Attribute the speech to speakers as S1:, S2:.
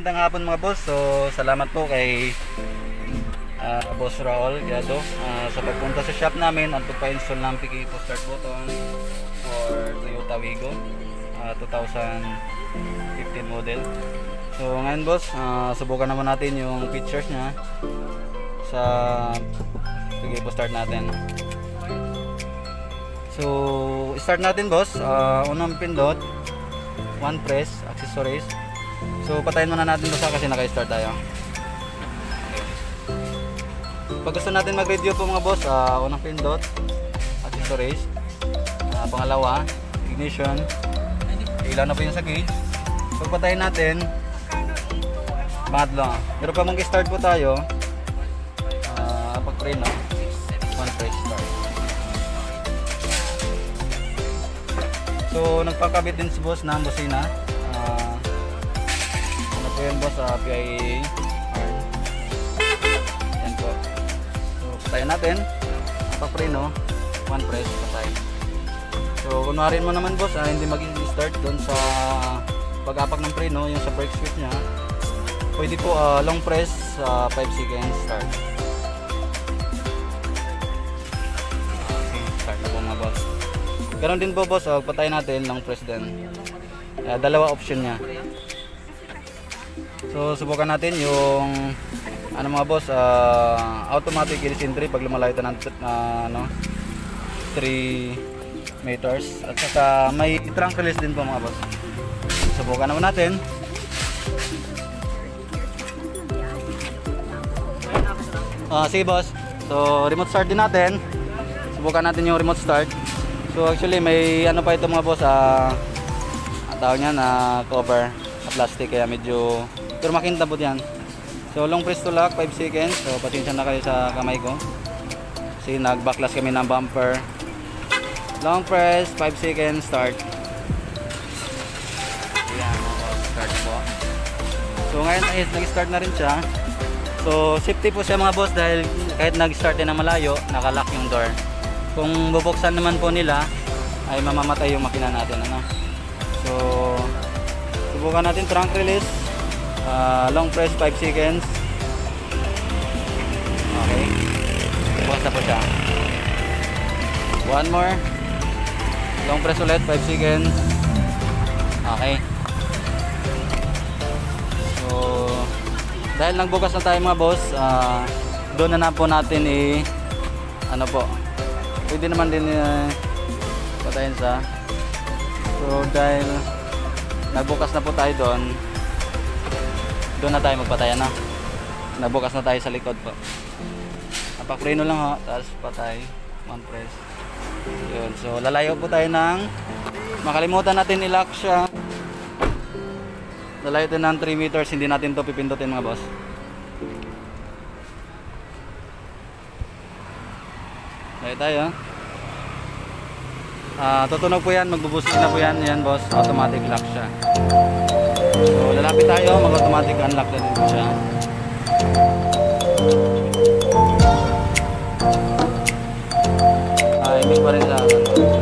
S1: magandang hapon mga boss. So, salamat po kay Boss Raul Gado sa pagpunta sa shop namin at pagpa-install ng PK start button for Toyota Wigo 2015 model. So, ngayon boss, subukan naman natin yung features niya sa PK start natin. So, start natin boss. Unang pindot, one press, accessories. So, patayin muna natin boss kasi naka-start tayo. Pag gusto natin mag-review po mga boss, unang pindot, accessories. Pangalawa, ignition. Ilaw na po yung sa gauge. Pagpatayin natin, pangatlo. Pero pag mag-start po tayo, pag-preno, one press start. So, nagpakabit din si boss ng busina. Ano po yun boss, PIA. Yan po. So, patayin natin. Pag-preno, one press, patay. So, kunwarin mo naman boss, hindi mag-start doon sa pag-apak ng preno, yung sa brake switch nya. Pwede po long press, 5 seconds, start. Okay, start na po mga boss. Ganon din po boss, patayin natin long press din. Dalawa option nya. So, subukan natin yung ano mga boss, automatic keyless entry pag lumalayo ito ng 3 meters. At saka may trunk release din po mga boss. Subukan naman natin. Sige boss. So, remote start din natin. Subukan natin yung remote start. So, actually may ano pa ito mga boss, tawag niya na cover na plastic, kaya medyo pero makinta po yan. So, long press to lock, 5 seconds. So, pasensya na kayo sa kamay ko kasi nag-backlash kami ng bumper. Long press, 5 seconds, start. Ayan, start po. So, ngayon nag-start na rin siya. So, safety po siya mga boss dahil kahit nag-start din na malayo, nakalock yung door. Kung bubuksan naman po nila, ay mamamatay yung makina natin. Ano? So, subukan natin trunk release. Long press, 5 seconds. Okay. Bukas na po siya. One more. Long press ulit, 5 seconds. Okay. So, dahil nagbukas na tayo mga boss, doon na po natin ano po, pwede naman din patayin sa. So, dahil nagbukas na po tayo doon na tayo magpatayan na. Nagbukas na tayo sa likod po. Napak-preno lang ho, tapos patay, one press. Yun. So, lalayo po tayo ng, makalimutan natin i-lock siya. Lalayo tayo ng 3 meters, hindi natin to pipindutin mga boss. Lalayo tayo. Tutunog po yan, magbubusik na po yan. Yan boss, automatic lock siya. So, lalapit tayo, mag-automatic unlock na din po siya. Imig pa rin sa